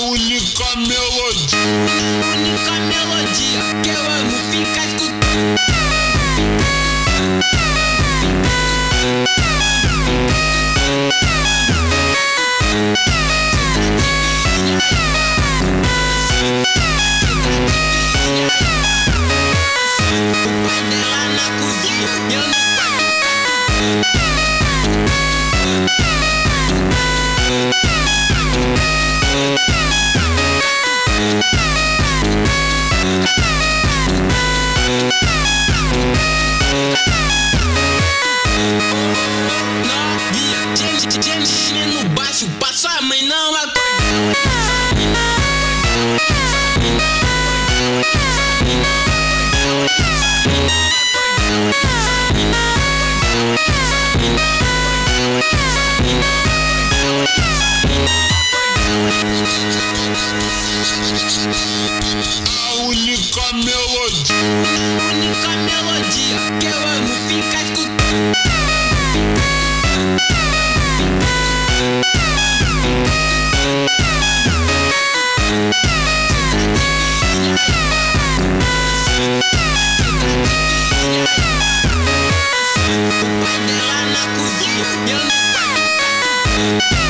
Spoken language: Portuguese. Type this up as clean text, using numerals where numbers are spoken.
única melodia. A única melodia que eu amo ficar escutando. O pai dela na cozinha e eu no quarto. Novinha, gente no baixo, pra sua mãe não acordar. A única melodia. A única melodia que eu amo ficar escutando. O pai dela na cozinha e eu no quarto.